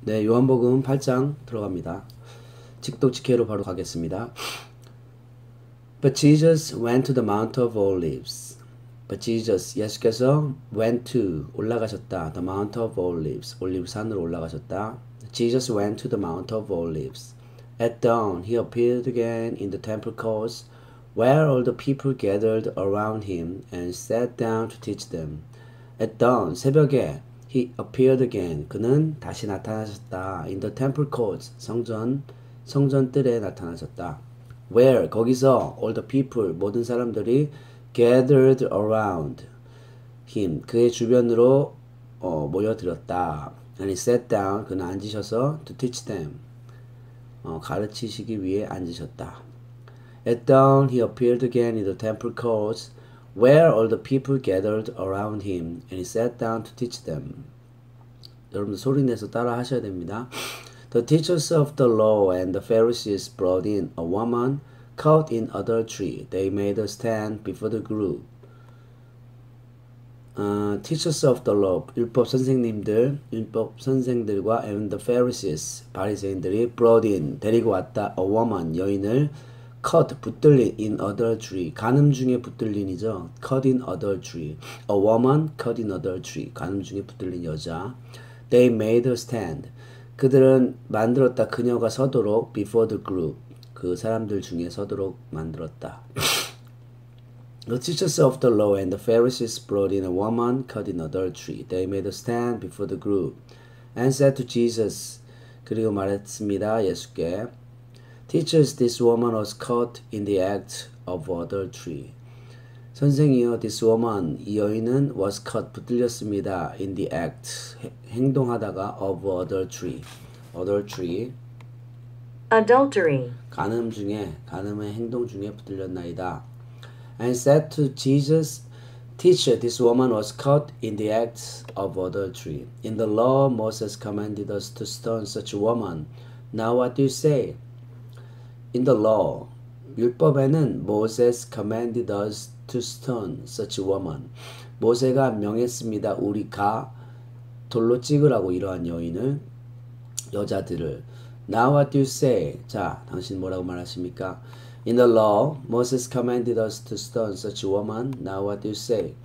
네, 요한복음 8장 들어갑니다. 직독직해로 바로 가겠습니다. But Jesus went to the Mount of Olives. But Jesus, 예수께서 went to, 올라가셨다. The Mount of Olives, 올리브 산으로 올라가셨다. Jesus went to the Mount of Olives. At dawn, he appeared again in the temple courts, where all the people gathered around him and sat down to teach them. At dawn, 새벽에 he appeared again. 그는 다시 나타나셨다. In the temple courts, 성전 뜰에 나타나셨다. Where, 거기서 all the people, 모든 사람들이 gathered around him, 그의 주변으로 모여들었다. And he sat down, 그는 앉으셔서 to teach them, 가르치시기 위해 앉으셨다. At dawn, he appeared again in the temple courts, where all the people gathered around him, and he sat down to teach them. 여러분들 소리 내서 따라 하셔야 됩니다. The teachers of the law and the Pharisees brought in a woman caught in adultery. They made her stand before the group. Teachers of the law, 율법 선생들과 and the Pharisees, 바리새인들이 brought in, 데리고 왔다, a woman, 여인을 caught, 붙들린, in adultery, 간음 중에 붙들린이죠. caught in adultery. A woman caught in adultery, 간음 중에 붙들린 여자. They made her stand. 그들은 만들었다, 그녀가 서도록 before the group, 그 사람들 중에 서도록 만들었다. The teachers of the law and the Pharisees brought in a woman caught in adultery. They made her stand before the group and said to Jesus, 그리고 말했습니다, 예수께, Teachers, this woman was caught in the act of adultery. 선생이여, this woman, 이 여인은 was caught, 붙들렸습니다. in the act, 행동하다가 of adultery. adultery, 간음의 행동 중에 붙들렸나이다. And said to Jesus, Teacher, this woman was caught in the act of adultery. In the law, Moses commanded us to stone such a woman. Now what do you say? In the law, 율법에는 Moses commanded us to stone such a woman. 모세가 명했습니다. 우리가 돌로 찍으라고 이러한 여자들을. Now what do you say? 자, 당신 뭐라고 말하십니까? In the law, Moses commanded us to stone such a woman. Now what do you say?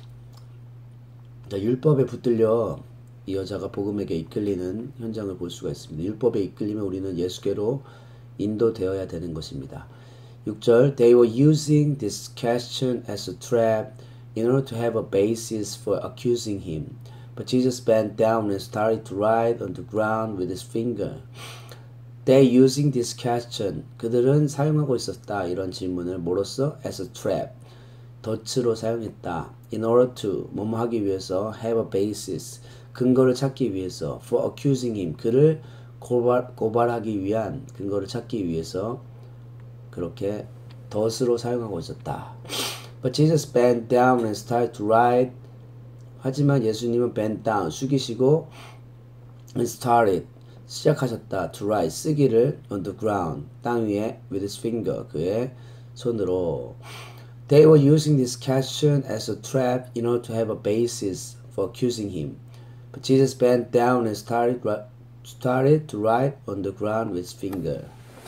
자, 율법에 붙들려 이 여자가 복음에게 이끌리는 현장을 볼 수가 있습니다. 율법에 이끌리면 우리는 예수께로 인도되어야 되는 것입니다. 6절, They were using this question as a trap in order to have a basis for accusing him. But Jesus bent down and started to write on the ground with his finger. They using this question. 그들은 사용하고 있었다. 이런 질문을 뭐로써? As a trap. 덫으로 사용했다. In order to, 뭐뭐 하기 위해서, have a basis. 근거를 찾기 위해서. For accusing him. 그를 고발하기 위한 근거를 찾기 위해서 그렇게 덫으로 사용하고 있었다. But Jesus bent down and started to write. 하지만 예수님은 bent down, 숙이시고 and started, 시작하셨다. to write, 쓰기를 on the ground, 땅 위에 with his finger, 그의 손으로. They were using this question as a trap in order to have a basis for accusing him. But Jesus bent down and started to write on the ground with his finger.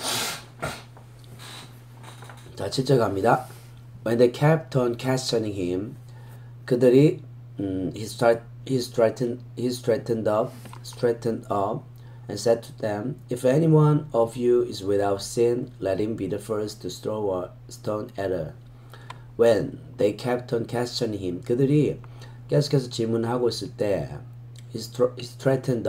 자, 7절 갑니다. When they kept on questioning him, 그들이 he straightened up and said to them, If any one of you is without sin, let him be the first to throw a stone at her. When they kept on questioning him, 그들이 계속해서 질문하고 있을 때 he straightened.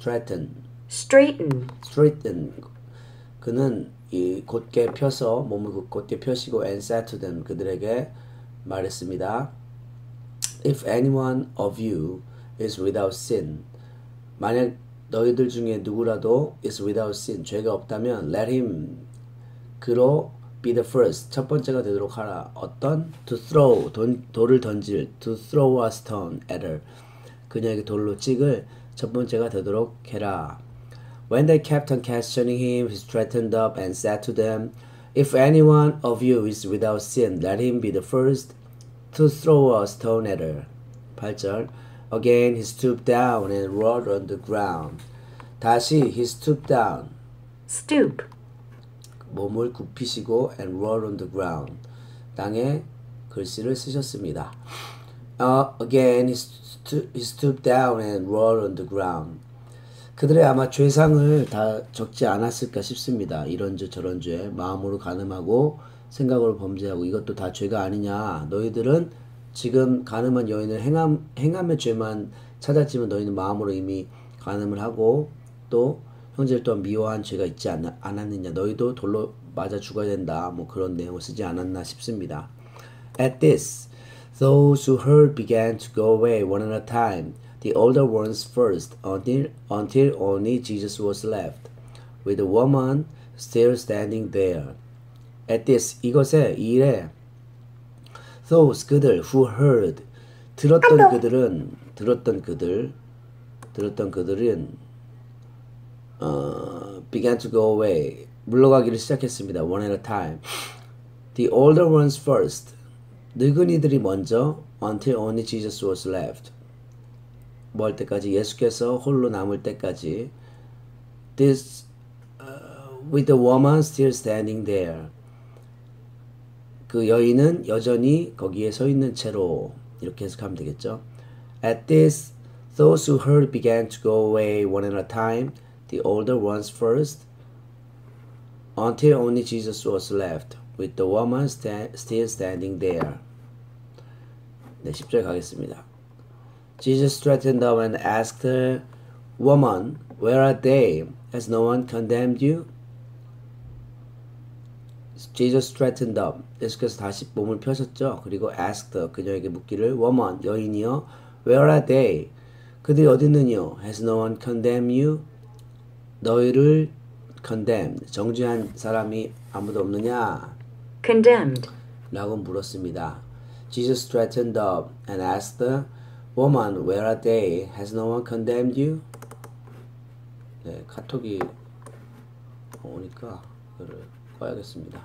그는 곧게 펴서 몸을 곧게 펴시고 and said to them, 그들에게 말했습니다. If any one of you is without sin, 만약 너희들 중에 누구라도 is without sin, 죄가 없다면 let him, 그로 be the first, 첫 번째가 되도록 하라. 어떤? To throw, 돌을 던질, to throw a stone at her, 그녀에게 돌로 찍을 첫 번째가 되도록 해라. When they kept on questioning him, he straightened up and said to them, If any one of you is without sin, let him be the first to throw a stone at her. 8절. Again he stooped down and wrote on the ground. 다시 he stooped down. stoop, 몸을 굽히시고 and wrote on the ground. 땅에 글씨를 쓰셨습니다. Again he stooped down and wrote on the ground. 그들의 아마 죄상을 다 적지 않았을까 싶습니다. 이런 죄 저런 죄 마음으로 간음하고 생각으로 범죄하고 이것도 다 죄가 아니냐. 너희들은 지금 간음한 여인을 행함의 죄만 찾았지만 너희는 마음으로 이미 간음을 하고 또 형제를 또한 미워한 죄가 있지 않았느냐. 너희도 돌로 맞아 죽어야 된다. 뭐 그런 내용을 쓰지 않았나 싶습니다. At this, those who heard began to go away one at a time. The older ones first, until only Jesus was left, with the woman still standing there. At this, 이것에, 이 일에, those, 그들, who heard, 들었던 그들은, began to go away, 물러가기를 시작했습니다. One at a time. The older ones first, 늙은 이들이 먼저, until only Jesus was left. 뭐 할 때까지? 예수께서 홀로 남을 때까지. This, with the woman still standing there. 그 여인은 여전히 거기에 서 있는 채로 이렇게 해석하면 되겠죠. At this, those who heard began to go away one at a time, the older ones first, until only Jesus was left, with the woman still standing there. 네, 10절 가겠습니다. Jesus straightened up and asked her, Woman, where are they? Has no one condemned you? Jesus straightened up. 예수께서 다시 몸을 펴셨죠. 그리고 asked her, 그녀에게 묻기를, Woman, 여인이여, where are they? 그들이 어디 있느냐? Has no one condemned you? 너희를 condemned, 정죄한 사람이 아무도 없느냐? condemned, 라고 물었습니다. Jesus straightened up and asked her, Woman, where are they? Has no one condemned you? 네, 카톡이 오니까 이거를 꺼야겠습니다.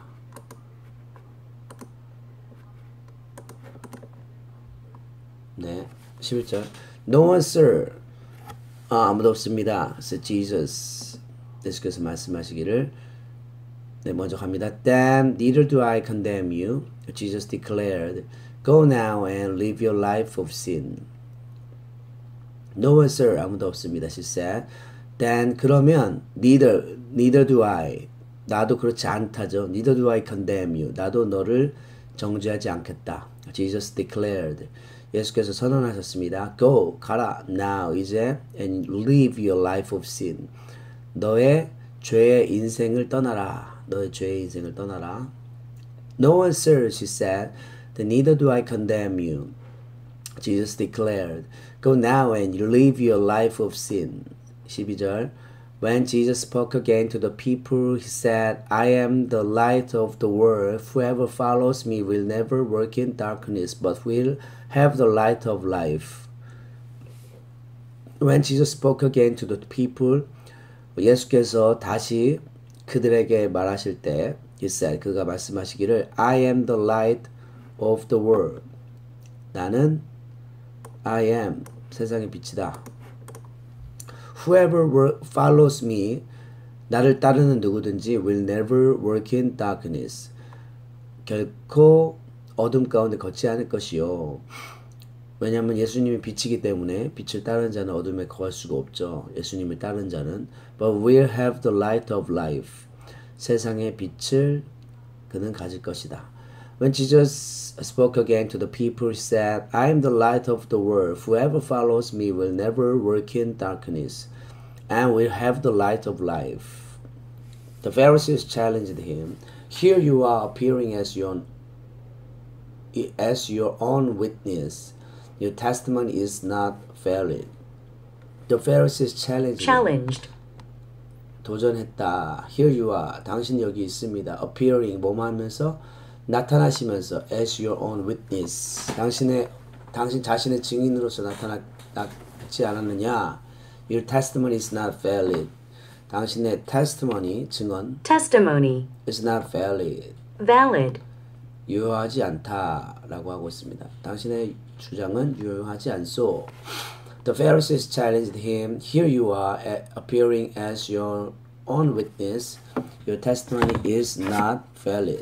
네, 11절. No one, sir. 아무도 없습니다. said Jesus. 예수께서 말씀하시기를 네, 먼저 갑니다. Then neither do I condemn you. Jesus declared. Go now and live your life of sin. No one, sir. 아무도 없습니다. She said. Then 그러면 neither do I. 나도 그렇지 않다죠. Neither do I condemn you. 나도 너를 정죄하지 않겠다. Jesus declared. 예수께서 선언하셨습니다. Go, 가라, now, 이제, and live your life of sin. 너의 죄의 인생을 떠나라. 너의 죄의 인생을 떠나라. No one, sir, she said. Then neither do I condemn you. Jesus declared. Go now and live your life of sin. 12절. When Jesus spoke again to the people, he said, I am the light of the world. Whoever follows me will never walk in darkness, but will have the light of life. When Jesus spoke again to the people, 예수께서 다시 그들에게 말하실 때, he said, 그가 말씀하시기를, I am the light of the world. 나는 I am, 세상의 빛이다. Whoever follows me, 나를 따르는 누구든지 will never walk in darkness. 결코 어둠 가운데 걷지 않을 것이요. 왜냐하면 예수님이 빛이기 때문에 빛을 따르는 자는 어둠에 거할 수가 없죠. 예수님을 따르는 자는 But will have the light of life. 세상의 빛을 그는 가질 것이다. When Jesus spoke again to the people, he said, I am the light of the world. Whoever follows me will never walk in darkness and will have the light of life. The Pharisees challenged him. Here you are appearing as your own witness. Your testimony is not valid. The Pharisees challenged challenged, 도전했다. Here you are. 당신 여기 있습니다. Appearing, 뭐뭐 하면서 나타나시면서 as your own witness. 당신 자신의 증인으로서 나타나지 않았느냐? Your testimony is not valid. 당신의 testimony, 증언 testimony, is not valid. valid, 유효하지 않다라고 하고 있습니다. 당신의 주장은 유효하지 않소. The Pharisees challenged him, "Here you are appearing as your own witness. Your testimony is not valid."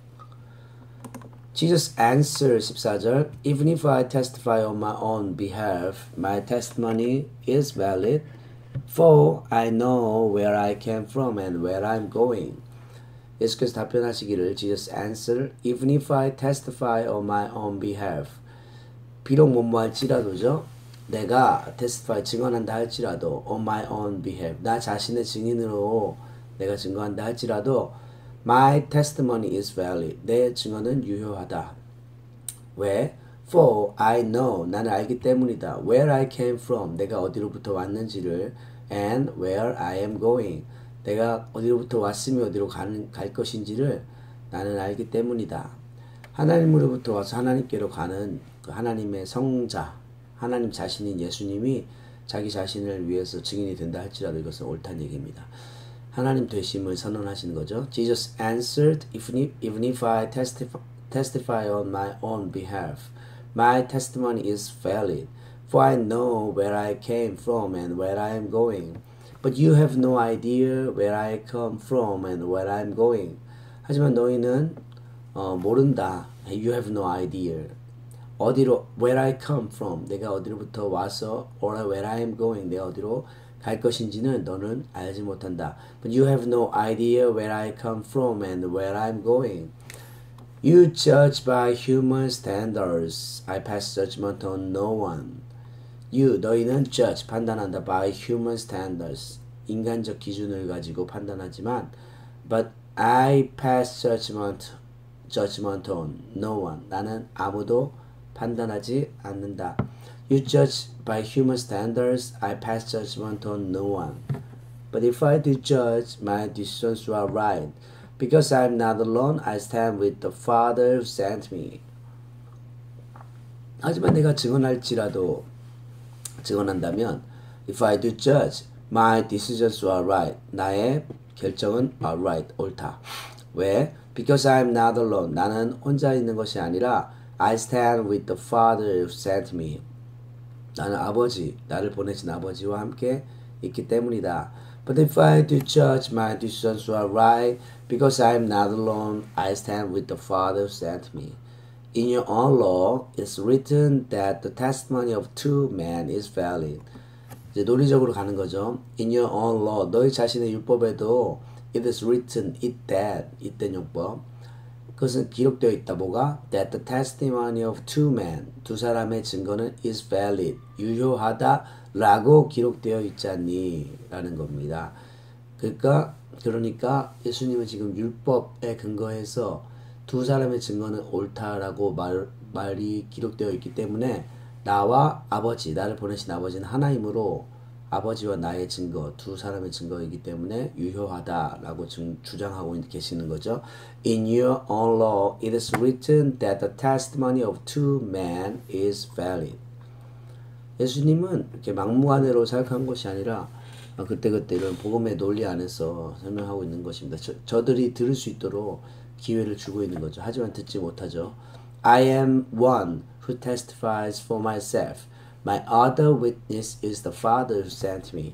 Jesus answered 14절, "Even if I testify on my own behalf, my testimony is valid, for I know where I came from and where I'm going." 예수께서 답변하시기를, Jesus answered, "Even if I testify on my own behalf." 비록 뭐뭐할지라도죠. 내가 testify, 증언한다 할지라도 on my own behalf, 나 자신의 증인으로 내가 증거한다 할지라도 my testimony is valid, 내 증언은 유효하다. 왜? For I know, 나는 알기 때문이다. Where I came from, 내가 어디로부터 왔는지를. And where I am going, 내가 어디로부터 왔으며 어디로 갈 것인지를 나는 알기 때문이다. 하나님으로부터 와서 하나님께로 가는 그 하나님의 성자, 하나님 자신인 예수님이 자기 자신을 위해서 증인이 된다 할지라도 이것은 옳다는 얘기입니다. 하나님 되심을 선언하시는 거죠. Jesus answered, even if I testify on my own behalf, my testimony is valid, for I know where I came from and where I am going. But you have no idea where I come from and where I am going. 하지만 너희는 모른다. You have no idea. 어디로, where I come from, 내가 어디로부터 와서, or where I am going, 내가 어디로 갈 것인지는 너는 알지 못한다. But you have no idea where I come from and where I'm going. You judge by human standards. I pass judgment on no one. You, 너희는 judge, 판단한다. By human standards. 인간적 기준을 가지고 판단하지만 but I pass judgment on no one. 나는 아무도 판단하지 않는다. You judge by human standards. I pass judgment on no one. But if I do judge, my decisions are right. Because I am not alone, I stand with the Father who sent me. 하지만 내가 증언한다면, if I do judge, my decisions are right. 나의 결정은 are right, 옳다. 왜? Because I am not alone. 나는 혼자 있는 것이 아니라 I stand with the Father who sent me. 나는 아버지, 나를 보내신 아버지와 함께 있기 때문이다. But if I do judge, my decisions are right. Because I am not alone, I stand with the Father who sent me. In your own law, it's written that the testimony of two men is valid. 이제 논리적으로 가는 거죠. In your own law, 너희 자신의 율법에도 it is written, 이땐 용법. 그것은 기록되어 있다. 뭐가? That the testimony of two men, 두 사람의 증거는 is valid, 유효하다 라고 기록되어 있지 않니? 라는 겁니다. 그러니까 예수님은 지금 율법에 근거해서 두 사람의 증거는 옳다라고 말이 기록되어 있기 때문에 나와 아버지, 나를 보내신 아버지는 하나이므로 아버지와 나의 증거, 두 사람의 증거이기 때문에 유효하다라고 주장하고 계시는 거죠. In your own law, it is written that the testimony of two men is valid. 예수님은 이렇게 막무가내로 생각한 것이 아니라 그때그때 이런 복음의 논리 안에서 설명하고 있는 것입니다. 저들이 들을 수 있도록 기회를 주고 있는 거죠. 하지만 듣지 못하죠. I am one who testifies for myself. My other witness is the Father who sent me.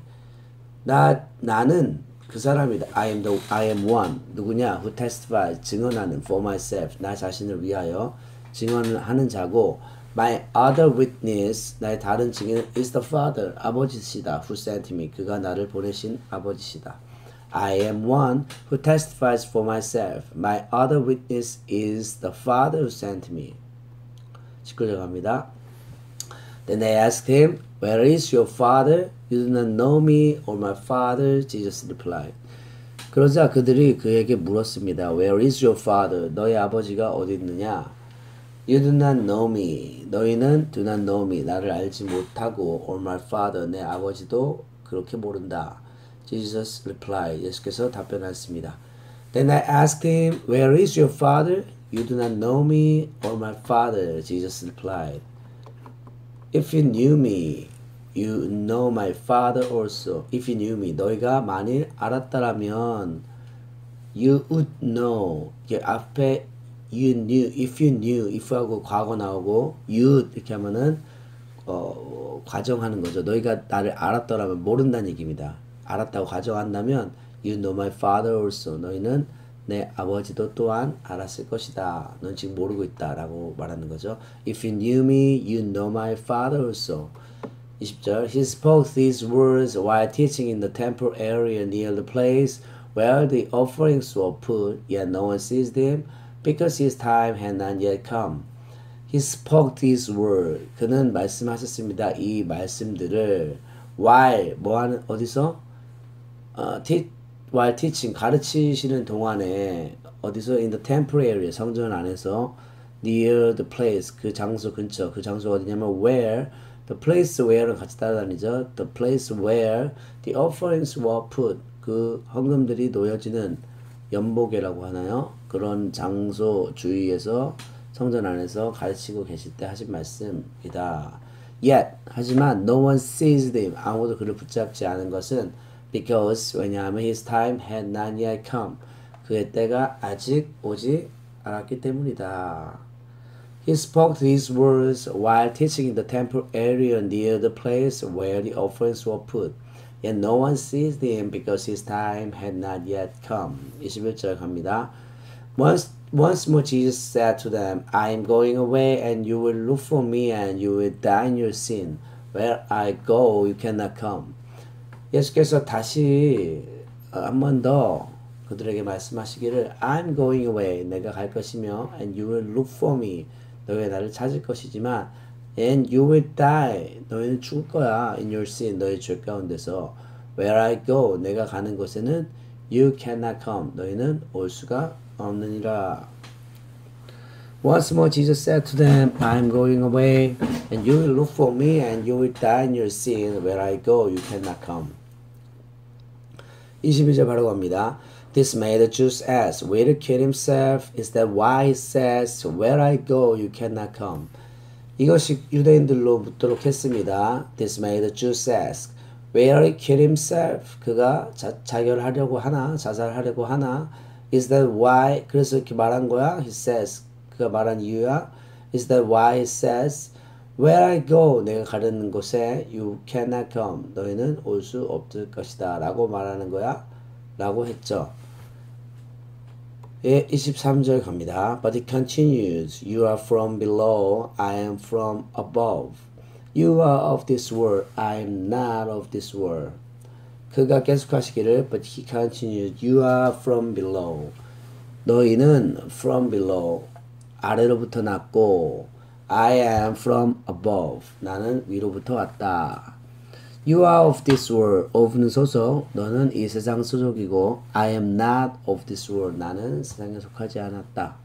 나는 그 사람이다. I am one. 누구냐? Who testifies, 증언하는, for myself, 나 자신을 위하여 증언을 하는 자고, my other witness, 나의 다른 증인은 is the Father, 아버지시다. Who sent me, 그가 나를 보내신 아버지시다. I am one who testifies for myself. My other witness is the Father who sent me. 19절 갑니다. Then they asked him, Where is your father? You do not know me or my father. Jesus replied. 그러자 그들이 그에게 물었습니다. Where is your father? 너희 아버지가 어디 있느냐? You do not know me. 너희는 do not know me. 나를 알지 못하고 or my father. 내 아버지도 그렇게 모른다. Jesus replied. 예수께서 답변하셨습니다. Then I asked him, Where is your father? You do not know me or my father. Jesus replied. If you knew me, you know my father also. If you knew me, 너희가 만일 알았다라면, you would know. 앞에 you knew, if you knew, if하고 과거 나오고, you 이렇게 하면은 과정하는 거죠. 너희가 나를 알았더라면 모른다는 얘기입니다. 알았다고 가정한다면 You know my father also. 너희는 내 아버지도 또한 알았을 것이다. 넌 지금 모르고 있다 라고 말하는 거죠. If you knew me, you know my father also. 20절 He spoke these words while teaching in the temple area near the place where the offerings were put, yet no one seized him because his time had not yet come. He spoke these words. 그는 말씀하셨습니다. 이 말씀들을 while 뭐하는 어디서 while teaching 가르치시는 동안에 어디서 in the temple area 성전 안에서 near the place 그 장소 근처 그 장소가 어디냐면 where the place where는 같이 따라다니죠. The place where the offerings were put 그 헌금들이 놓여지는 연복회라고 하나요? 그런 장소 주위에서 성전 안에서 가르치고 계실 때 하신 말씀이다. Yet 하지만 no one seized him 아무도 그를 붙잡지 않은 것은 because 왜냐하면 his time had not yet come 그의 때가 아직 오지 않았기 때문이다. He spoke these words while teaching in the temple area near the place where the offerings were put. Yet no one seized him because his time had not yet come. 21절 갑니다. Once more Jesus said to them, I am going away and you will look for me and you will die in your sin. Where I go, you cannot come. 예수께서 다시 한 번 더 그들에게 말씀하시기를 I'm going away 내가 갈 것이며 and you will look for me 너희가 나를 찾을 것이지만 and you will die 너희는 죽을 거야 in your sin 너희 죄 가운데서 where I go 내가 가는 곳에는 you cannot come 너희는 올 수가 없느니라. Once more Jesus said to them, I am going away and you will look for me and you will die in your sin where I go you cannot come. 22절 바로 갑니다. This made the Jews ask, will he kill himself? Is that why he says, where I go, you cannot come? 이것이 유대인들로 묻도록 했습니다. This made the Jews ask, will he kill himself? 그가 자결하려고 하나, 자살하려고 하나? Is that why? 그래서 이렇게 말한 거야? He says, 그가 말한 이유야? Is that why he says, where I go, 내가 가려는 곳에 you cannot come, 너희는 올 수 없을 것이다 라고 말하는 거야 라고 했죠. 예, 23절 갑니다. But it continues, you are from below, I am from above. You are of this world, I am not of this world. 그가 계속하시기를 But he continued, you are from below. 너희는 from below, 아래로부터 났고 I am from above. 나는 위로부터 왔다. You are of this world. of는 소속. 너는 이 세상 소속이고 I am not of this world. 나는 세상에 속하지 않았다.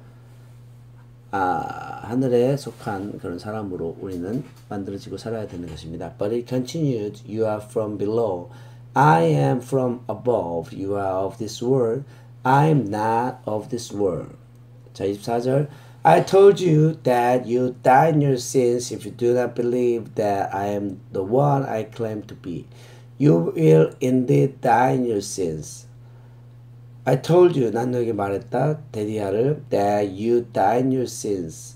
하늘에 속한 그런 사람으로 우리는 만들어지고 살아야 되는 것입니다. But it continued. You are from below. I am from above. You are of this world. I am not of this world. 자, 24절. I told you that you die in your sins if you do not believe that I am the one I claim to be. You will indeed die in your sins. I told you, 난 너에게 말했다, 데디아를, that you die in your sins.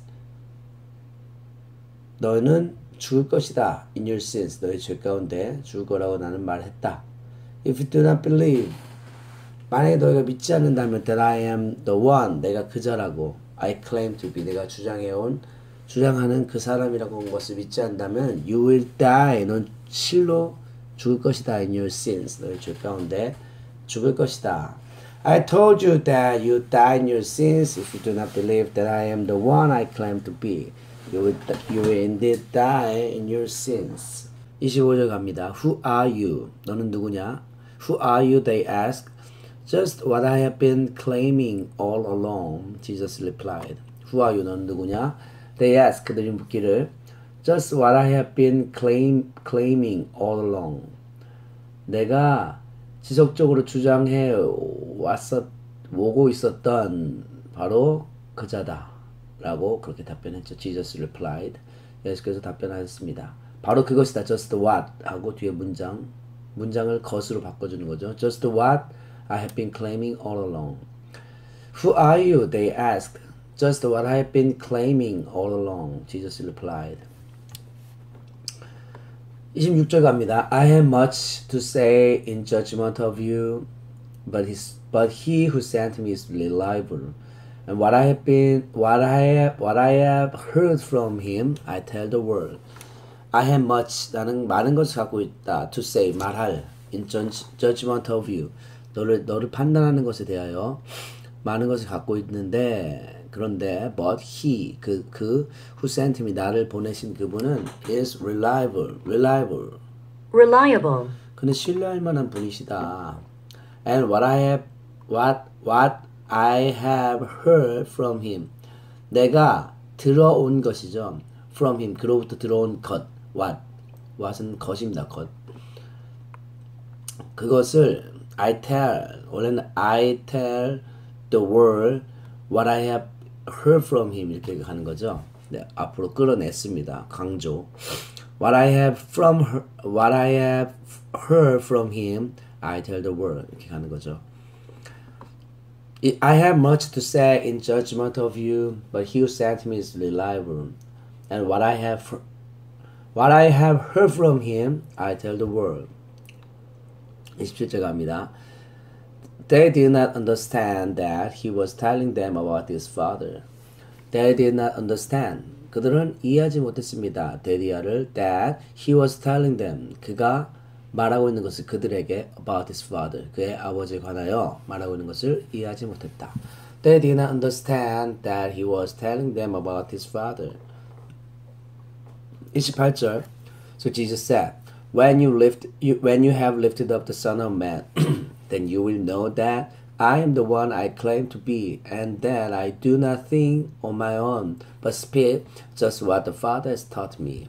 너는 죽을 것이다, in your sins. 너의 죄 가운데 죽을 거라고 나는 말했다. If you do not believe, 만약에 너희가 믿지 않는다면 that I am the one, 내가 그자라고. I claim to be 내가 주장하는 그 사람이라고 한 것을 믿지 않는다면 you will die 넌 실로 죽을 것이다 in your sins 너의 죄 가운데 죽을 것이다. I told you that you die in your sins if you do not believe that I am the one I claim to be. You will indeed die in your sins. 25절 갑니다. Who are you? 너는 누구냐? Who are you? They asked. Just what I have been claiming all along, Jesus replied. Who are you? 넌 누구냐? They asked. 그들이 묻기를 Just what I have been claiming all along. 내가 지속적으로 주장해 오고 있었던 바로 그자다. 라고 그렇게 답변했죠. Jesus replied. 예수께서 답변하셨습니다. 바로 그것이다. Just what 하고 뒤에 문장을 것으로 바꿔주는 거죠. Just what I have been claiming all along. Who are you? They asked. Just what I have been claiming all along. Jesus replied. 26절 갑니다. I have much to say in judgment of you, but he who sent me is reliable. And what I have heard from him, I tell the world. I have much, 나는 많은 것을 갖고 있다. To say, 말할. In judgment of you. 너를 판단하는 것에 대하여 많은 것을 갖고 있는데, 그런데, but he, who sent me, 나를 보내신 그분은 is reliable. Reliable. 그는 신뢰할 만한 분이시다. And what I have heard from him. 내가 들어온 것이죠. From him, 그로부터 들어온 것. what은 것입니다. 것. 그것을 원래는 I tell the world what I have heard from him 이렇게 가는 거죠. 네, 앞으로 끌어냈습니다. 강조. What I have heard from him, I tell the world 이렇게 가는 거죠. I have much to say in judgment of you, but he who sent me is reliable. And what I have heard from him, I tell the world. 27절 갑니다. They did not understand that he was telling them about his father. They did not understand. 그들은 이해하지 못했습니다. 데디아를 that he was telling them. 그가 말하고 있는 것을 그들에게 about his father. 그의 아버지에 관하여 말하고 있는 것을 이해하지 못했다. They did not understand that he was telling them about his father. 28절. So Jesus said, when you have lifted up the Son of Man, then you will know that I am the one I claim to be, and that I do not think on my own, but speak just what the Father has taught me.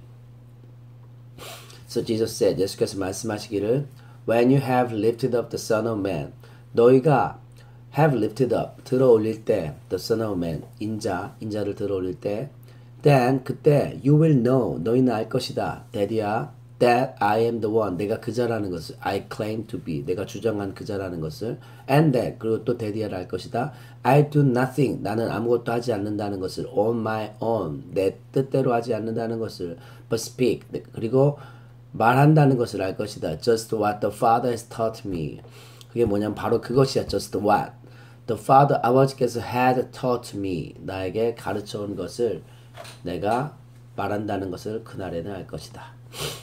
So Jesus said, 예수께서 말씀하시기를, when you have lifted up the Son of Man, 너희가 have lifted up, 들어 올릴 때, the Son of Man, 인자를 들어 올릴 때, then 그때 you will know, 너희는 알 것이다. that I am the one, 내가 그자라는 것을 I claim to be, 내가 주장한 그자라는 것을 and that, 그리고 또 데디아를 알 것이다. I do nothing, 나는 아무것도 하지 않는다는 것을 on my own, 내 뜻대로 하지 않는다는 것을 but speak, 그리고 말한다는 것을 알 것이다. Just what the Father has taught me. 그게 뭐냐면 바로 그것이야. Just what the Father, 아버지께서 had taught me, 나에게 가르쳐 온 것을 내가 말한다는 것을 그날에는 알 것이다.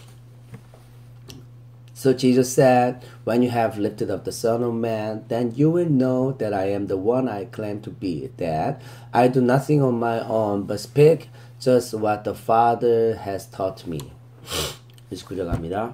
So Jesus said, when you have lifted up the Son of Man, then you will know that I am the one I claim to be, that I do nothing on my own, but speak just what the Father has taught me. 29절 갑니다.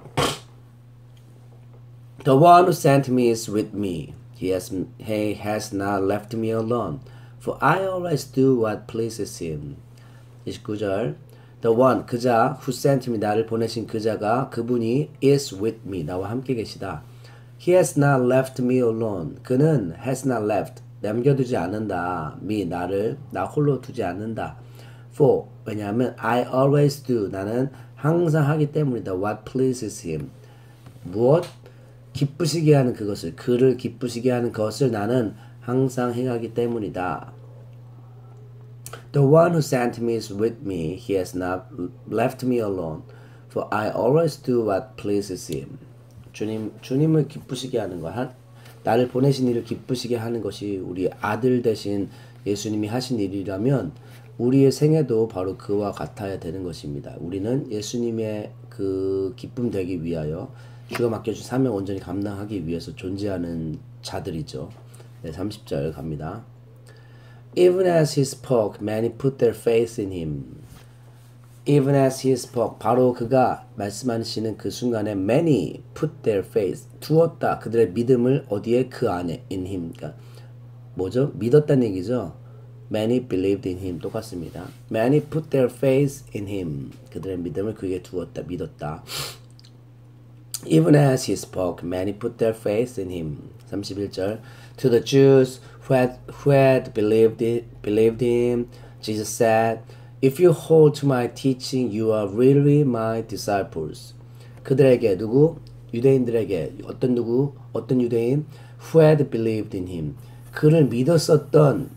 The one who sent me is with me. He has not left me alone, for I always do what pleases him. 29절. The one, 그자, who sent me, 나를 보내신 그자가, 그분이 is with me, 나와 함께 계시다. He has not left me alone. 그는 has not left, 남겨두지 않는다. me, 나를, 나 홀로 두지 않는다. For, 왜냐하면 I always do, 나는 항상 하기 때문이다. What pleases him. 무엇? 기쁘시게 하는 그것을, 그를 기쁘시게 하는 것을 나는 항상 행하기 때문이다. The one who sent me is with me. He has not left me alone. For I always do what pleases him. 주님을 기쁘시게 하는 것, 나를 보내신 이를 기쁘시게 하는 것이 우리 아들 되신 예수님이 하신 일이라면 우리의 생애도 바로 그와 같아야 되는 것입니다. 우리는 예수님의 그 기쁨 되기 위하여 주가 맡겨준 사명 온전히 감당하기 위해서 존재하는 자들이죠. 네, 30절 갑니다. Even as he spoke, many put their faith in him. Even as he spoke, 바로 그가 말씀하시는 그 순간에 many put their faith, 두었다. 그들의 믿음을 어디에? 그 안에, in him. 그러니까 뭐죠? 믿었다는 얘기죠. Many believed in him. 똑같습니다. Many put their faith in him. 그들의 믿음을 그에게 두었다, 믿었다. Even as he spoke, many put their faith in him. 31절. To the Jews who had believed him, Jesus said, If you hold to my teaching, you are really my disciples. 그들에게 누구? 유대인들에게 어떤 유대인? Who had believed in him. 그를 믿었었던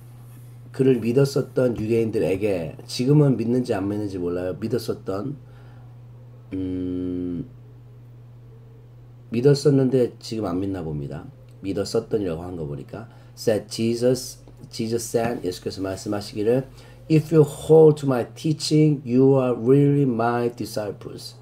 유대인들에게 지금은 믿는지 안 믿는지 몰라요. 믿었었던 믿었었는데 지금 안 믿나 봅니다. 믿었었던이라고 한 거 보니까 said Jesus said 예수께서 말씀하시기를 If you hold to my teaching, you are really my disciples.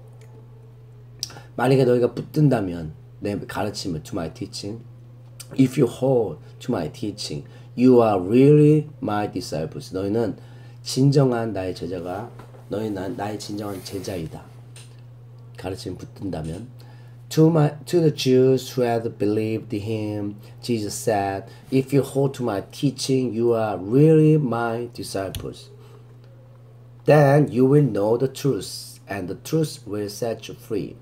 만약에 너희가 붙든다면 내 가르침을 to my teaching, if you hold to my teaching, you are really my disciples. 너희는 진정한 나의 제자가, 너희는 나의 진정한 제자이다. 가르침 붙든다면 to the Jews who had believed him, Jesus said, if you hold to my teaching, you are really my disciples. Then you will know the truth, and the truth will set you free.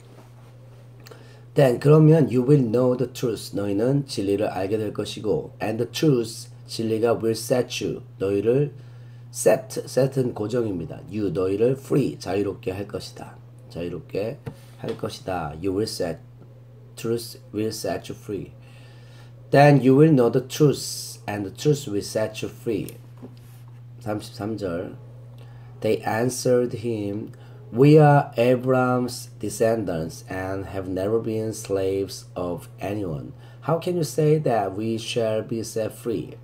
Then 그러면 you will know the truth. 너희는 진리를 알게 될 것이고, and the truth, 진리가 will set you. 너희를 set은 고정입니다. you 너희를 free 자유롭게 할 것이다. 자유롭게 할 것이다. You will set truth will set you free. Then you will know the truth, and the truth will set you free. 33절. They answered him, We are Abraham's descendants and have never been slaves of anyone. How can you say that we shall be set free?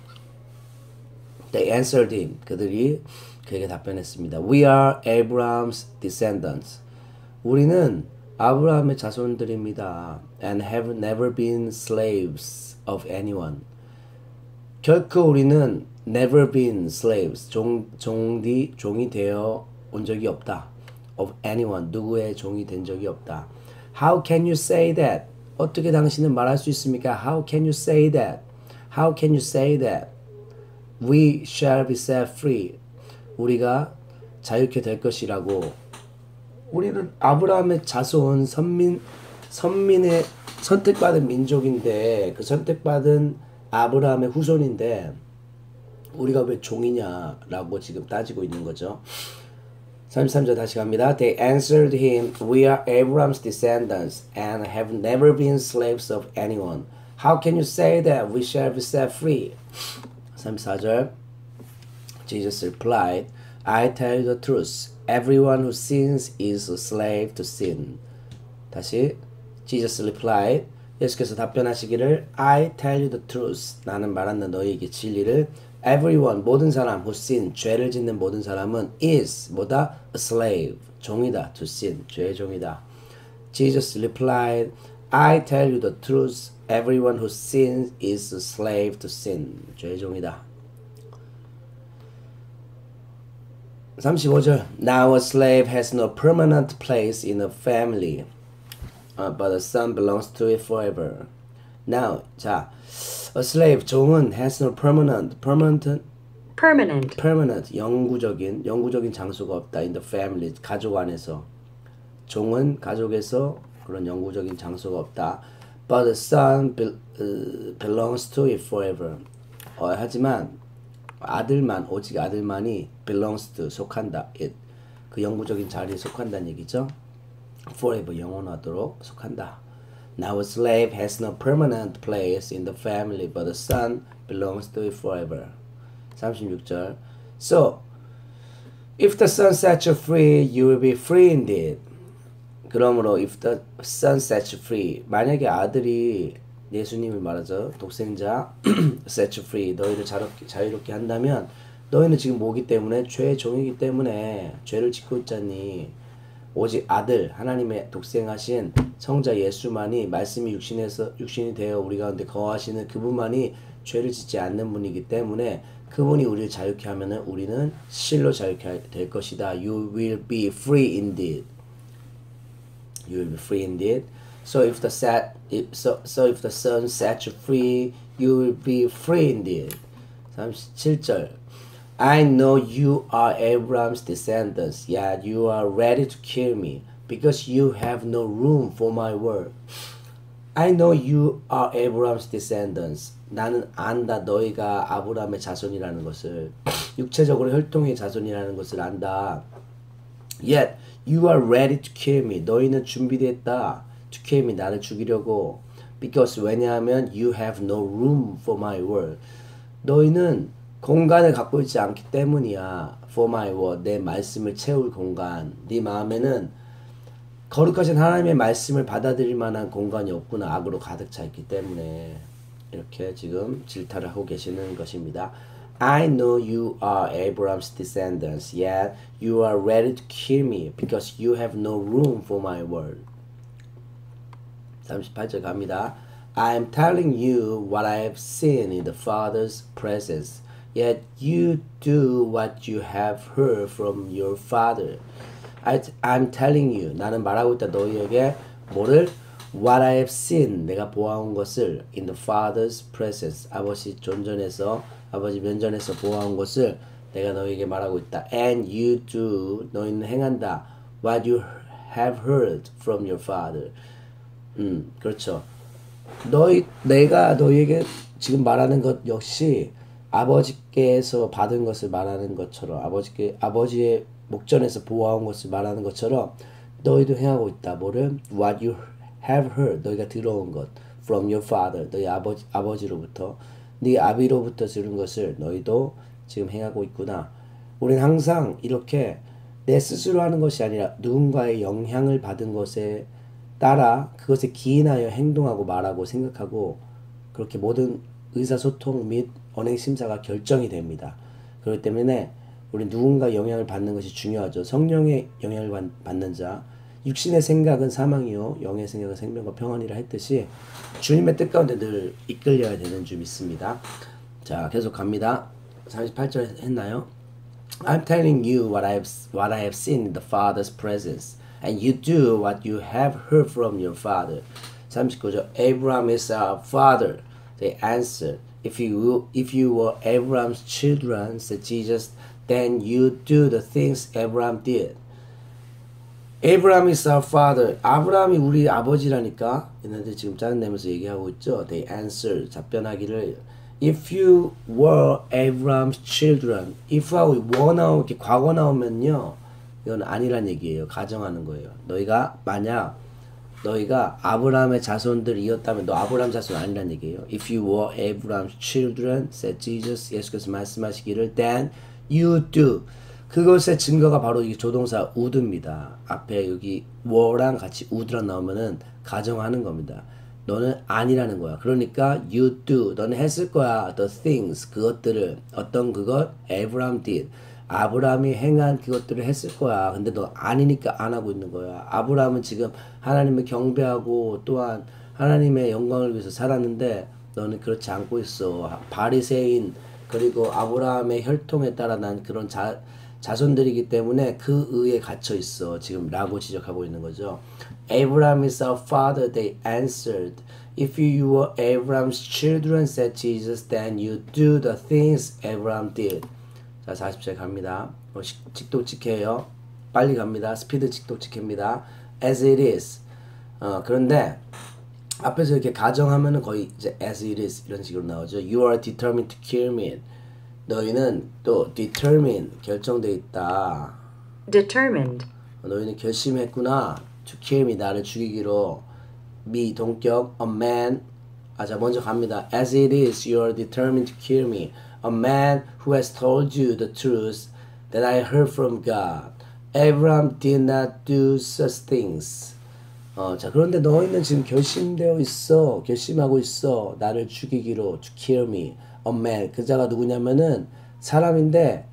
They answered him. 그들이 그에게 답변했습니다. We are Abraham's descendants. 우리는 아브라함의 자손들입니다. And have never been slaves of anyone. 결코 우리는 never been slaves, 종이 되어 온 적이 없다. Of anyone, 누구의 종이 된 적이 없다. How can you say that? 어떻게 당신은 말할 수 있습니까? How can you say that? How can you say that? We shall be set free. 우리가 자유케 될 것이라고. 우리는 아브라함의 자손, 선민의 선택받은 민족인데 그 선택받은 아브라함의 후손인데 우리가 왜 종이냐라고 지금 따지고 있는 거죠. 33절 다시 갑니다. They answered him, We are Abraham's descendants and have never been slaves of anyone. How can you say that we shall be set free? 34절 Jesus replied, I tell you the truth. Everyone who sins is a slave to sin. 다시 Jesus replied, 예수께서 답변하시기를 I tell you the truth. 나는 말한다 너희에게 진리를. Everyone, 모든 사람, who sin, 죄를 짓는 모든 사람은 is, 뭐다? A slave, 종이다, to sin, 죄의 종이다. Jesus replied, I tell you the truth. Everyone who sins is a slave to sin. 죄의 종이다. 35절. Now a slave has no permanent place in a family, but a son belongs to it forever. Now, 자, a slave, 종은 has no permanent, 영구적인 장소가 없다. In the family, 가족 안에서. 종은 가족에서 그런 영구적인 장소가 없다. But the son belongs to it forever. 하지만 오직 아들만이 belongs to, 속한다. it, 그 영구적인 자리에 속한다는 얘기죠. forever, 영원하도록 속한다. Now a slave has no permanent place in the family, but the son belongs to it forever. 36절. So, if the son sets you free, you will be free indeed. 그러므로 if the son sets you free, 만약에 아들이 예수님을 말하죠. 독생자 set you free, 너희를 자유롭게 한다면 너희는 지금 뭐기 때문에 죄의 종이기 때문에 죄를 짓고 있잖니. 오직 아들 하나님의 독생하신 성자 예수만이 말씀이 육신이 되어 우리 가운데 거하시는 그분만이 죄를 짓지 않는 분이기 때문에 그분이 우리를 자유케 하면은 우리는 실로 자유케 될 것이다. You will be free indeed. You will be free indeed. So if the son sets you free, you will be free indeed. 37절. I know you are Abraham's descendants, yet you are ready to kill me, because you have no room for my word. I know you are Abraham's descendants. 나는 안다 너희가 아브라함의 자손이라는 것을, 육체적으로 혈통의 자손이라는 것을 안다. Yet you are ready to kill me. 너희는 준비됐다. To kill me, 나를 죽이려고. Because 왜냐하면 you have no room for my word. 너희는 공간을 갖고 있지 않기 때문이야. For my word, 내 말씀을 채울 공간. 네 마음에는 거룩하신 하나님의 말씀을 받아들일 만한 공간이 없구나. 악으로 가득 차 있기 때문에 이렇게 지금 질타를 하고 계시는 것입니다. I know you are Abraham's descendants, yet you are ready to kill me because you have no room for my word. 38절 갑니다. I am telling you what I have seen in the Father's presence, yet you do what you have heard from your father. I'm telling you, 나는 말하고 있다 너희에게 뭐를? What I have seen, 내가 보아온 것을 in the Father's presence, 아버지 존전에서, 아버지 면전에서 보아온 것을 내가 너희에게 말하고 있다. And you do, 너희는 행한다. What you have heard from your father. 그렇죠. 내가 너희에게 지금 말하는 것 역시 아버지께서 받은 것을 말하는 것처럼 아버지의 목전에서 보아온 것을 말하는 것처럼 너희도 행하고 있다. 뭐를? What you have heard, 너희가 들어온 것 from your father, 너희 아버지로부터 네 아비로부터 들은 것을 너희도 지금 행하고 있구나. 우리는 항상 이렇게 내 스스로 하는 것이 아니라 누군가의 영향을 받은 것에 따라 그것에 기인하여 행동하고 말하고 생각하고 그렇게 모든 의사소통 및 언행심사가 결정이 됩니다. 그렇기 때문에 우리 누군가 영향을 받는 것이 중요하죠. 성령의 영향을 받는 자, 육신의 생각은 사망이요 영의 생각은 생명과 평안이라 했듯이 주님의 뜻 가운데 늘 이끌려야 되는 줄 믿습니다. 자, 계속 갑니다. 38절 했나요? I'm telling you what I have seen in the Father's presence, and you do what you have heard from your father. 39절. Abraham is our father. They answered, If you were Abraham's children, said Jesus, then you do the things Abraham did. Abraham is our father. 아브라함이 우리 아버지라니까. 얘네들 지금 짜증내면서 얘기하고 있죠. They answered. 답변하기를 If you were Abraham's children. if하고 were 이렇게 과거 나오면요. 이건 아니란 얘기예요. 가정하는 거예요. 만약 너희가 아브라함의 자손들이었다면 너 아브라함 자손 아니란 얘기예요. If you were Abraham's children, said Jesus, 예수께서 말씀하시기를, then you do. 그것의 증거가 바로 이 조동사 would입니다. 앞에 여기 were랑 같이 would랑 나오면은 가정하는 겁니다. 너는 아니라는 거야. 그러니까 you do. 너는 했을 거야. The things. 그것들을. 어떤 그것? Abraham did. 아브라함이 행한 그것들을 했을 거야. 근데 너 아니니까 안 하고 있는 거야. 아브라함은 지금 하나님을 경배하고 또한 하나님의 영광을 위해서 살았는데 너는 그렇지 않고 있어. 바리새인 그리고 아브라함의 혈통에 따라 난 그런 자손들이기 때문에 그 의에 갇혀 있어. 지금 라고 지적하고 있는 거죠. Abraham is our father, they answered. If you were Abraham's children, said Jesus, then you do the things Abraham did. 자, 40절 갑니다. 직독직해요. 빨리 갑니다. 스피드 직독직합니다. As it is. 그런데 앞에서 이렇게 가정하면은 거의 이제 as it is 이런 식으로 나오죠. You are determined to kill me. 너희는 또 determined 결정돼 있다. Determined. 너희는 결심했구나. To kill me 나를 죽이기로. me 동격 a man. 자 먼저 갑니다. As it is, you are determined to kill me. A man who has told you the truth that I heard from God. Abraham did not do such things. 자, 그런데 너희는 지금 결심되어 있어. 결심하고 있어. 나를 죽이기로. To kill me. A man. 그 자가 누구냐면은 사람인데,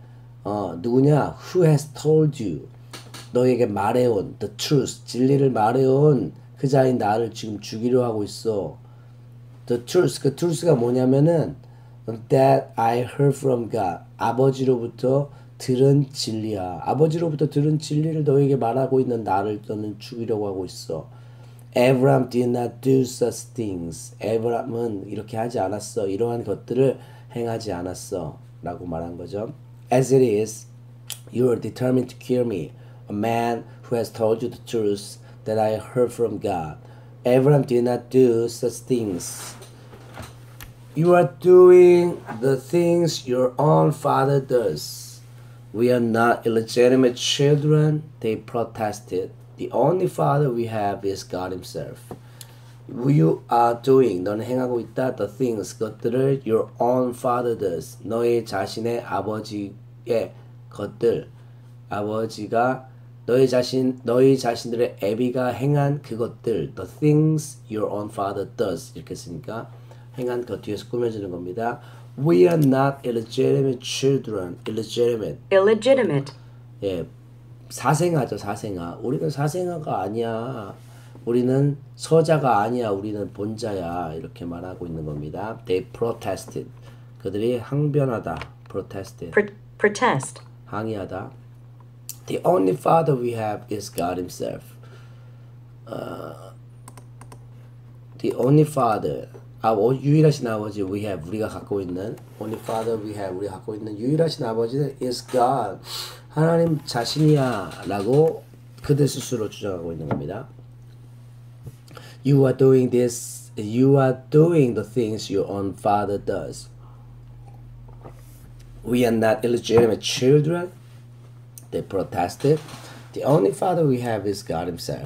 누구냐? Who has told you. 너에게 말해온 the truth. 진리를 말해온 그 자인 나를 지금 죽이려 하고 있어. The truth. 그 truth가 뭐냐면은 that I heard from God. 아버지로부터 들은 진리야. 아버지로부터 들은 진리를 너에게 말하고 있는 나를 너는 죽이려고 하고 있어. Abraham did not do such things. 에브람은 이렇게 하지 않았어. 이러한 것들을 행하지 않았어. 라고 말한 거죠. As it is, you are determined to kill me. A man who has told you the truth that I heard from God. Abraham did not do such things. You are doing the things your own father does. We are not illegitimate children, they protested. The only father we have is God himself. You are doing, 너는 행하고 있다, the things, 것들을 your own father does. 너의 자신의 아버지의 것들, 아버지가 너희 자신들의 애비가 행한 그것들, the things your own father does 이렇게 쓰니까 행한 것 뒤에서 꾸며주는 겁니다. We are not illegitimate children. illegitimate. illegitimate, 예, 사생아죠, 사생아. 우리는 사생아가 아니야. 우리는 서자가 아니야. 우리는 본자야. 이렇게 말하고 있는 겁니다. They protested. 그들이 항변하다. protested. protest, 항의하다. The only father we have is God himself. The only father. 유일하신 아버지 we have 우리가 갖고 있는 only father we have 우리가 갖고 있는 유일하신 아버지는 is God. 하나님 자신이야 라고 그들 스스로 주장하고 있는 겁니다. You are doing this. You are doing the things your own father does. We are not illegitimate children. They protested. The only father we have is God himself.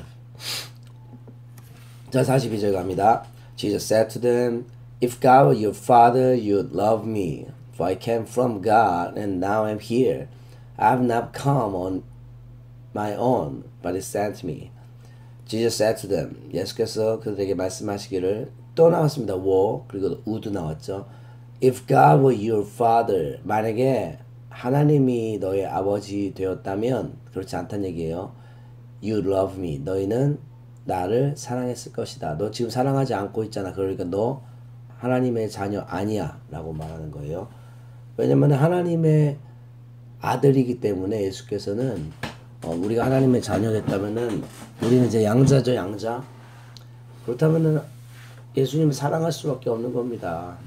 자, 42절 갑니다. Jesus said to them, If God were your father, you'd love me, for I came from God, and now I'm here. I have not come on my own, but he sent me. Jesus said to them, 예수께서 그들에게 말씀하시기를 또 나왔습니다. were, 그리고 would 나왔죠. If God were your father, 만약에 하나님이 너의 아버지 되었다면 그렇지 않다는 얘기예요. You love me. 너희는 나를 사랑했을 것이다. 너 지금 사랑하지 않고 있잖아. 그러니까 너 하나님의 자녀 아니야 라고 말하는 거예요. 왜냐면 하나님의 아들이기 때문에 예수께서는 우리가 하나님의 자녀 됐다면은 우리는 이제 양자죠, 양자. 그렇다면은 예수님을 사랑할 수밖에 없는 겁니다.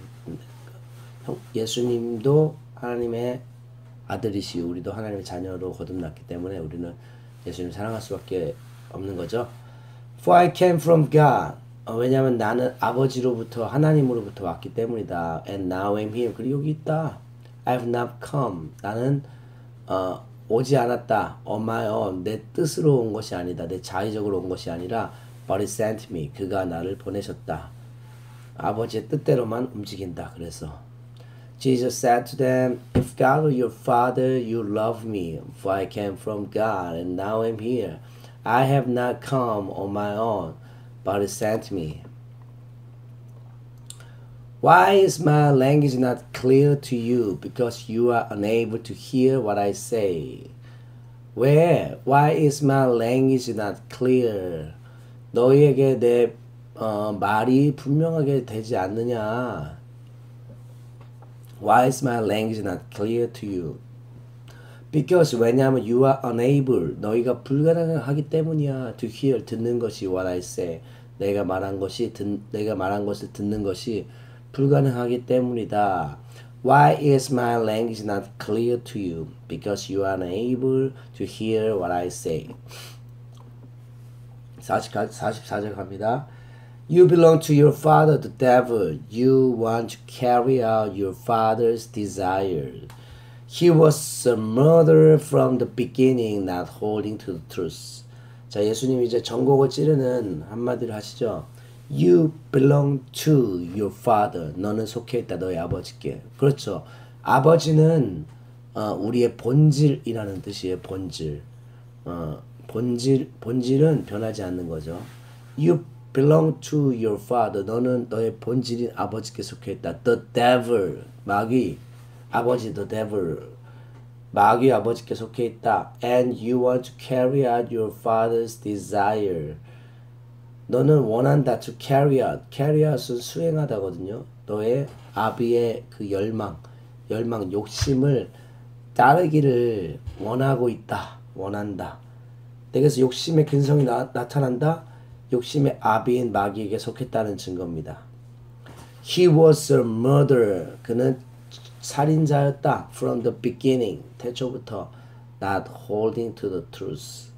예수님도 하나님의 아들이시고 우리도 하나님의 자녀로 거듭났기 때문에 우리는 예수님을 사랑할 수밖에 없는 거죠. For I came from God. 왜냐하면 나는 아버지로부터 하나님으로부터 왔기 때문이다. And now I'm here. 그리고 여기 있다. I have not come. 나는 오지 않았다. On my own. 내 뜻으로 온 것이 아니다. 내 자의적으로 온 것이 아니라 But he sent me. 그가 나를 보내셨다. 아버지의 뜻대로만 움직인다. 그래서 Jesus said to them, If God were your father, you love me, for I came from God, and now I'm here. I have not come on my own, but he sent me. Why is my language not clear to you? Because you are unable to hear what I say. Why is my language not clear? 너희에게 내 말이 분명하게 되지 않느냐? Why is my language not clear to you? Because 왜냐하면 you are unable, 너희가 불가능하기 때문이야. To hear, 듣는 것이 what I say. 내가 말한 것을 듣는 것이 불가능하기 때문이다. Why is my language not clear to you? Because you are unable to hear what I say. 44절 갑니다. You belong to your father, the devil. You want to carry out your father's desires. He was a murderer from the beginning, not holding to the truth. 자, 예수님이 이제 전곡을 찌르는 한마디를 하시죠. You belong to your father. 너는 속해 있다, 너의 아버지께. 그렇죠. 아버지는 우리의 본질이라는 뜻이에요. 본질. 본질은 변하지 않는 거죠. You belong to your father. 너는 너의 본질인 아버지께 속해 있다. The devil. 마귀. 아버지 the devil. 마귀 아버지께 속해 있다. And you want to carry out your father's desire. 너는 원한다. To carry out. carry out은 수행하다거든요. 너의 아비의 그 열망, 욕심을 따르기를 원하고 있다. 원한다. 내게서 욕심의 근성이 나타난다. 욕심의 아비인 마귀에게 속했다는 증거입니다. He was a murderer. 그는 살인자였다. From the beginning. 태초부터. Not holding to the truth.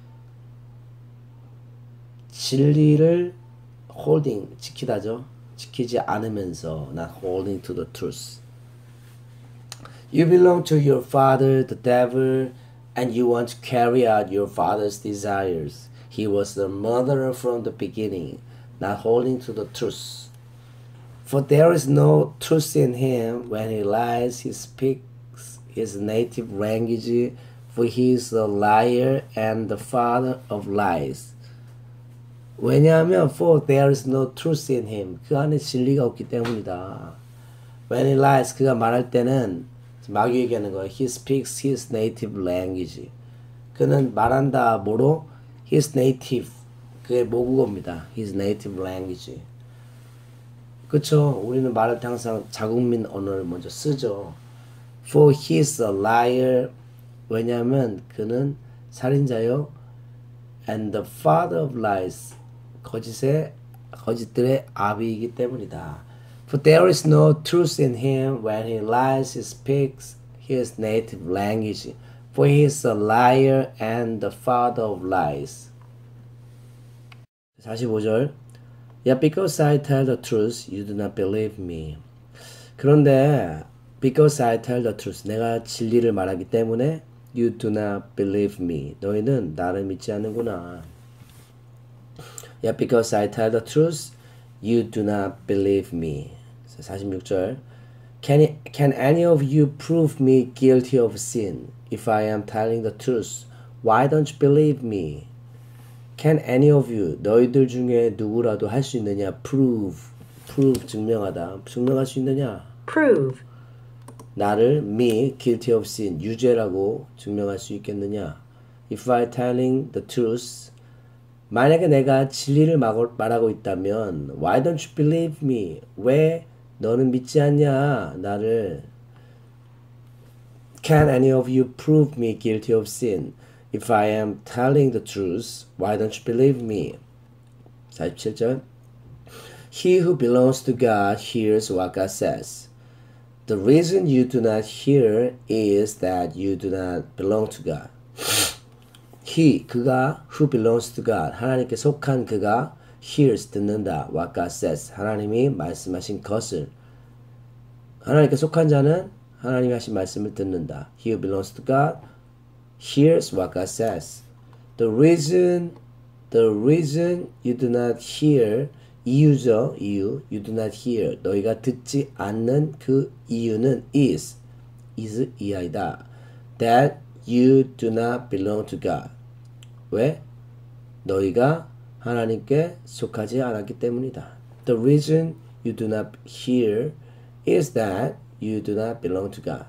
진리를 holding, 지키다죠. 지키지 않으면서 not holding to the truth. You belong to your father, the devil, and you want to carry out your father's desires. He was the murderer from the beginning, not holding to the truth. For there is no truth in him. When he lies, he speaks his native language, for he is a liar and the father of lies. 왜냐하면 for there is no truth in him. 그 안에 진리가 없기 때문이다. When he lies, 그가 말할 때는 마귀 얘기하는 거예요. He speaks his native language. 그는 말한다 뭐로? His native. 그의 모국어입니다. His native language. 그쵸? 우리는 말할 때 항상 자국민 언어를 먼저 쓰죠. For he is a liar. 왜냐하면 그는 살인자요. And the father of lies. 거짓들의 아비이기 때문이다. For there is no truth in him. When he lies, he speaks his native language. For he is a liar and the father of lies. 45절. Yeah, because I tell the truth, you do not believe me. 그런데 because I tell the truth, 내가 진리를 말하기 때문에 you do not believe me. 너희는 나를 믿지 않는구나. Yeah, because I tell the truth, you do not believe me. 46절. Can any of you prove me guilty of sin? If I am telling the truth, why don't you believe me? Can any of you, 너희들 중에 누구라도 할 수 있느냐? prove, 증명하다. 증명할 수 있느냐? Prove. 나를 me guilty of sin, 유죄라고 증명할 수 있겠느냐? If I telling the truth, 만약에 내가 진리를 말하고 있다면 why don't you believe me? 왜 너는 믿지 않냐? 나를. Can any of you prove me guilty of sin? If I am telling the truth, why don't you believe me? 47절. He who belongs to God hears what God says. The reason you do not hear is that you do not belong to God. He, 그가, who belongs to God, 하나님께 속한 그가 hears, 듣는다. What God says, 하나님이 말씀하신 것을. 하나님께 속한 자는 하나님이 하신 말씀을 듣는다. He who belongs to God hears what God says. The reason you do not hear, 이유죠, 이유. You do not hear, 너희가 듣지 않는 그 이유는 is 이하이다. That you do not belong to God. 왜? 너희가 하나님께 속하지 않았기 때문이다. The reason you do not hear is that you do not belong to God.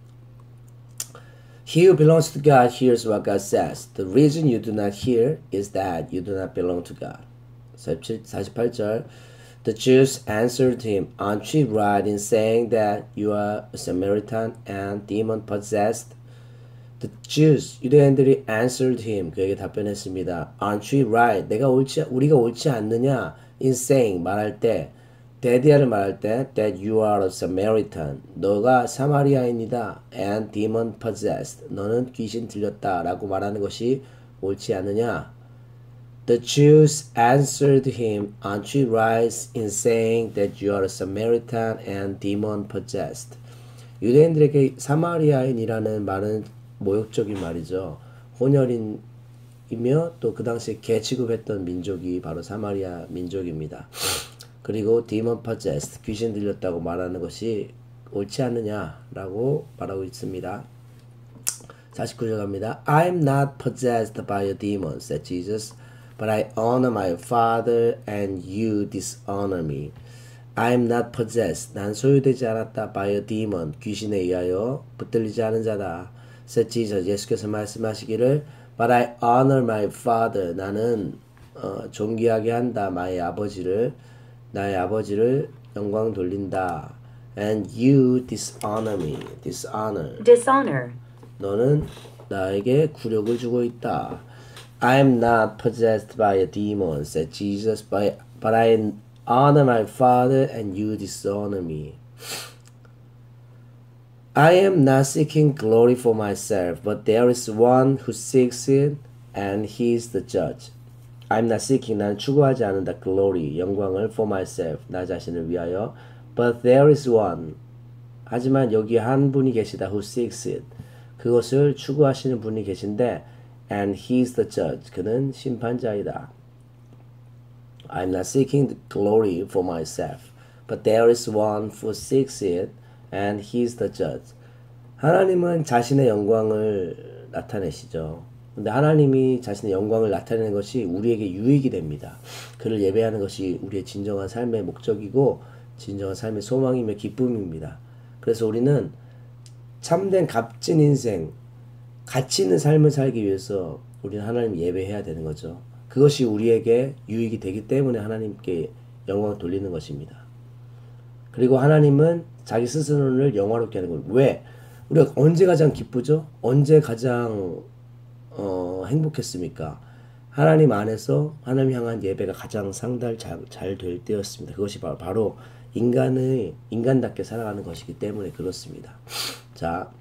He who belongs to God hears what God says. The reason you do not hear is that you do not belong to God. 48절. The Jews answered him, aren't we right in saying that you are a Samaritan and demon-possessed? The Jews, 유대인들이 answered him, 그에게 답변했습니다. Aren't we right? 우리가 옳지 않느냐? In saying, 말할 때, 데디아를 말할 때, that you are a Samaritan, 너가 사마리아인이다. And demon-possessed, 너는 귀신 들렸다. 라고 말하는 것이 옳지 않느냐? The Jews answered him, aren't you right in saying that you are a Samaritan and demon-possessed? 유대인들에게 사마리아인이라는 말은 모욕적인 말이죠. 혼혈인이며 또 그 당시에 개 취급했던 민족이 바로 사마리아 민족입니다. 그리고 demon-possessed, 귀신 들렸다고 말하는 것이 옳지 않느냐라고 말하고 있습니다. 49절 갑니다. I am not possessed by a demon, said Jesus. But I honor my Father and you dishonor me. I am not possessed. 난 소유되지 않았다. by a demon. 귀신에 의하여 붙들리지 않은 자다. said Jesus. 예수께서 말씀하시기를 But I honor my Father. 나는 존귀하게 한다. 나의 아버지를 영광 돌린다. And you dishonor me. Dishonor. 너는 나에게 굴욕을 주고 있다. I am not possessed by a demon, said Jesus, but I honor my Father and you dishonor me. I am not seeking glory for myself, but there is one who seeks it, and he is the judge. I am not seeking, 난 추구하지 않는다, glory, 영광을 for myself, 나 자신을 위하여. But there is one. 하지만 여기 한 분이 계시다, who seeks it. 그것을 추구하시는 분이 계신데, and he is the judge. 그는 심판자이다. I am not seeking the glory for myself, but there is one who seeks it, and he is the judge. 하나님은 자신의 영광을 나타내시죠. 근데 하나님이 자신의 영광을 나타내는 것이 우리에게 유익이 됩니다. 그를 예배하는 것이 우리의 진정한 삶의 목적이고 진정한 삶의 소망이며 기쁨입니다. 그래서 우리는 참된 값진 인생, 가치 있는 삶을 살기 위해서 우리는 하나님 예배해야 되는 거죠. 그것이 우리에게 유익이 되기 때문에 하나님께 영광을 돌리는 것입니다. 그리고 하나님은 자기 스스로를 영화롭게 하는 거예요. 왜? 우리가 언제 가장 기쁘죠? 언제 가장 행복했습니까? 하나님 안에서 하나님 향한 예배가 가장 상달 잘 될 때였습니다. 그것이 바로 인간답게 살아가는 것이기 때문에 그렇습니다. 자,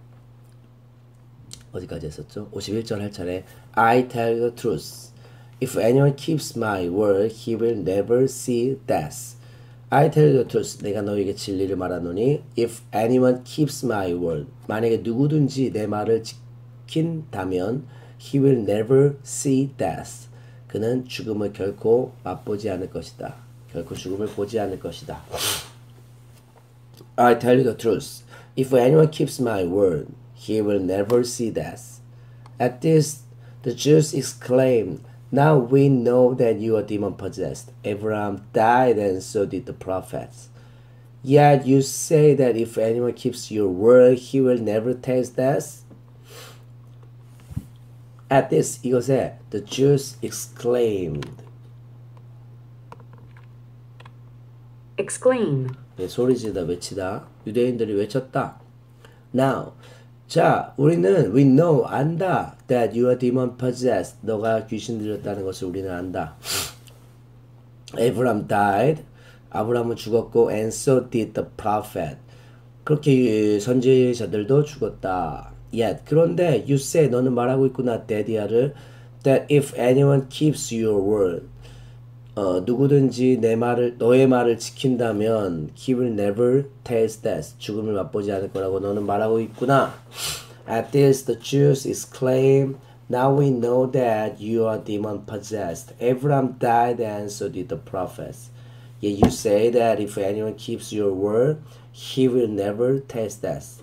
어디까지 했었죠? 51절 할 차례. I tell you the truth. If anyone keeps my word, he will never see death. I tell you the truth. 내가 너에게 진리를 말하노니 if anyone keeps my word. 만약에 누구든지 내 말을 지킨다면 he will never see death. 그는 죽음을 결코 맛보지 않을 것이다. 결코 죽음을 보지 않을 것이다. I tell you the truth. If anyone keeps my word, he will never see death. At this, the Jews exclaimed, Now we know that you are demon-possessed. Abraham died and so did the prophets. Yet you say that if anyone keeps your word, he will never taste death? At this, 이것에 the Jews exclaimed. Exclaim. 네, 소리지르다 외치다. 유대인들이 외쳤다. Now, 자, 우리는 we know 안다 that you are demon possessed. 너가 귀신 들렸다는 것을 우리는 안다. Abraham died. 아브라함은 죽었고 and so did the prophet. 그렇게 선지자들도 죽었다. Yet 그런데 you say 너는 말하고 있구나 데디아를 that if anyone keeps your word 누구든지 너의 말을 지킨다면 he will never taste death. 죽음을 맛보지 않을 거라고 너는 말하고 있구나. At this the Jews exclaim, Now we know that you are demon possessed. Abraham died and so did the prophets. Yet you say that if anyone keeps your word, he will never taste death.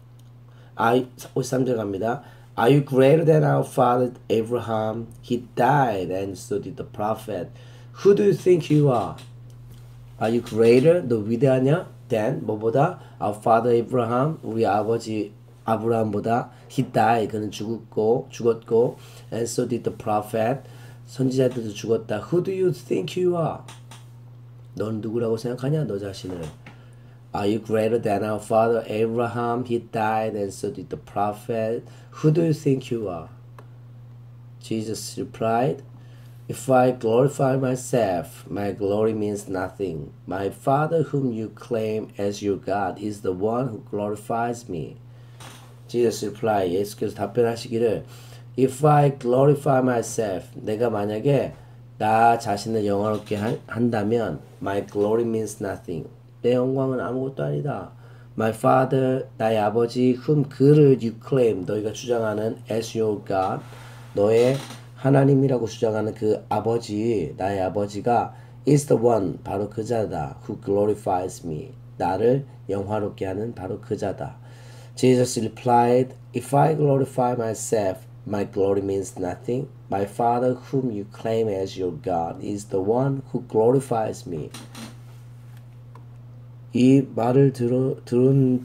53절 갑니다. Are you greater than our father Abraham? He died and so did the prophet. Who do you think you are? Are you greater? 너 위대하냐? Than 뭐보다? Our father Abraham, 우리 아버지 아브라함보다. He died, 그는 죽었고 and so did the prophet. 선지자들도 죽었다. Who do you think you are? 넌 누구라고 생각하냐? 너 자신을. Are you greater than our father Abraham? He died and so did the prophet. Who do you think you are? Jesus replied, If I glorify myself, my glory means nothing. My Father whom you claim as your God is the one who glorifies me. Jesus replied, 예수께서 답변하시기를 If I glorify myself, 내가 만약에 나 자신을 영화롭게 한다면 my glory means nothing. 내 영광은 아무것도 아니다. My Father, 나의 아버지, whom 그를 you claim, 너희가 주장하는 as your God, 너의 하나님이라고 주장하는 그 아버지, 나의 아버지가 is the one, 바로 그 자다. Who glorifies me, 나를 영화롭게 하는 바로 그 자다. Jesus replied, If I glorify myself, my glory means nothing. My Father, whom you claim as your God, is the one who glorifies me. 이 말을 들은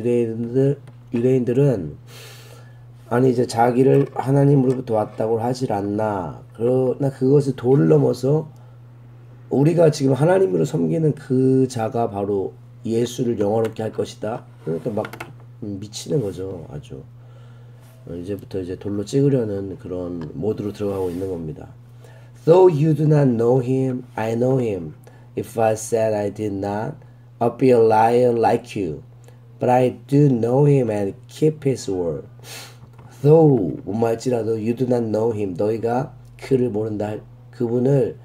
유대인들은 아니 이제 자기를 하나님으로부터 왔다고 하질 않나. 그러나 그것을 도를 넘어서 우리가 지금 하나님으로 섬기는 그 자가 바로 예수를 영화롭게 할 것이다. 그러니까 막 미치는 거죠. 아주 이제부터 이제 돌로 찍으려는 그런 모드로 들어가고 있는 겁니다. Though you do not know him, I know him. If I said I did not, I'll be a liar like you. But I do know him and keep his word. Though 뭐말지라도 you do not know him. 너희가 그를 모른다. 그분을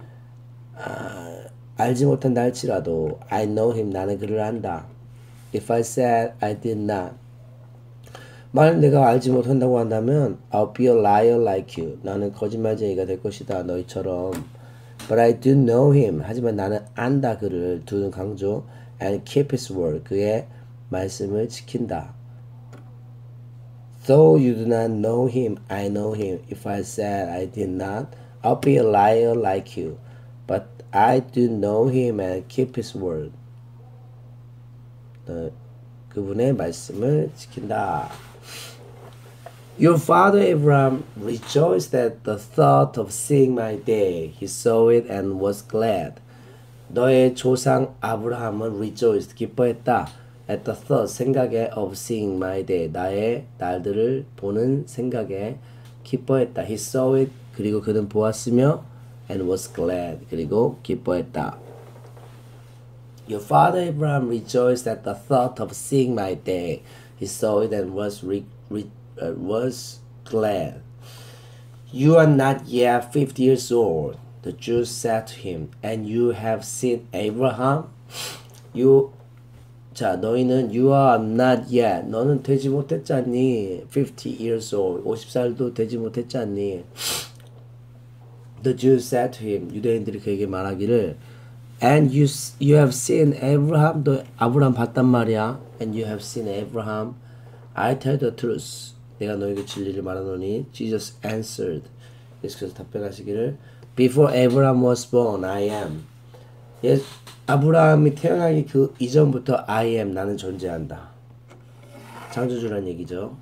알지 못한다 할지라도 I know him. 나는 그를 안다. If I said I did not. 만약 내가 알지 못한다고 한다면 I'll be a liar like you. 나는 거짓말쟁이가 될 것이다. 너희처럼. But I do know him. 하지만 나는 안다 그를. 두는 강조. And keep his word. 그의 말씀을 지킨다. Though you do not know him, I know him. If I said I did not, I'll be a liar like you. But I do know him and keep his word. 그분의 말씀을 지킨다. Your father Abraham rejoiced at the thought of seeing my day. He saw it and was glad. 너의 조상 아브라함은 rejoiced, 기뻐했다. At the thought, 생각에 of seeing my day. 나의 날들을 보는 생각에 기뻐했다. He saw it, 그리고 그는 보았으며 and was glad, 그리고 기뻐했다. Your father Abraham rejoiced at the thought of seeing my day. He saw it and was glad. You are not yet 50 years old. The Jews said to him, and you have seen Abraham? 너희는 you are not yet. 너는 되지 못했잖니. 50 years old. 50살도 되지 못했잖니. The Jews said to him, 유대인들이 그에게 말하기를, and you have seen Abraham. 너 아브라함 봤단 말이야. And you have seen Abraham. I tell the truth. 내가 너에게 진리를 말하노니. Jesus answered. 예수께서 답변하시기를, before Abraham was born, I am. 아브라함이 태어나기 그 이전부터 I am, 나는 존재한다. 창조주란 얘기죠.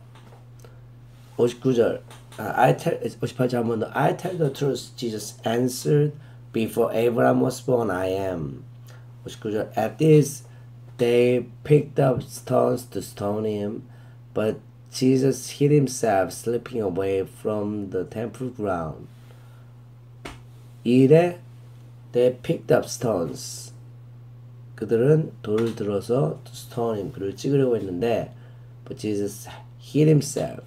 59절 58절 한번 더. I tell the truth, Jesus answered. Before Abraham was born, I am. 59절 At this, they picked up stones to stone him, but Jesus hid himself, slipping away from the temple ground. 이래 they picked up stones. 그들은 돌을 들어서 to stone him, 그를 찍으려고 했는데 but Jesus hid himself.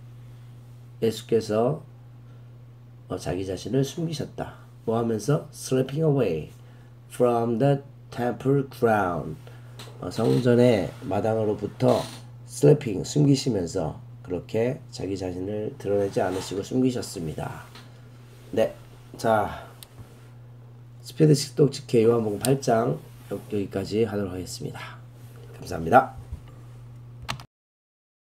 예수께서 자기 자신을 숨기셨다. 뭐 하면서? slipping away from the temple ground. 성전의 마당으로부터 slipping, 숨기시면서 그렇게 자기 자신을 드러내지 않으시고 숨기셨습니다. 네, 자 스피드 식독 직회 요한복음 8장 여기까지 하도록 하겠습니다. 감사합니다.